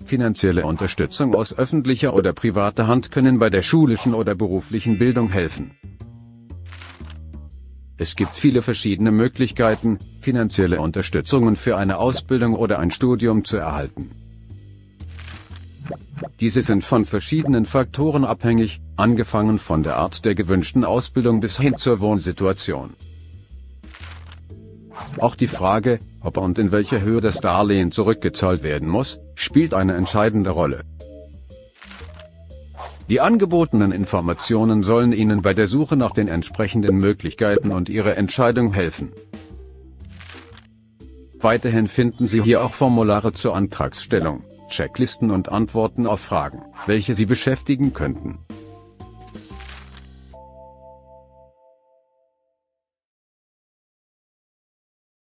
Finanzielle Unterstützung aus öffentlicher oder privater Hand können bei der schulischen oder beruflichen Bildung helfen. Es gibt viele verschiedene Möglichkeiten, finanzielle Unterstützungen für eine Ausbildung oder ein Studium zu erhalten. Diese sind von verschiedenen Faktoren abhängig, angefangen von der Art der gewünschten Ausbildung bis hin zur Wohnsituation. Auch die Frage, ob und in welcher Höhe das Darlehen zurückgezahlt werden muss, spielt eine entscheidende Rolle. Die angebotenen Informationen sollen Ihnen bei der Suche nach den entsprechenden Möglichkeiten und Ihrer Entscheidung helfen. Weiterhin finden Sie hier auch Formulare zur Antragsstellung, Checklisten und Antworten auf Fragen, welche Sie beschäftigen könnten.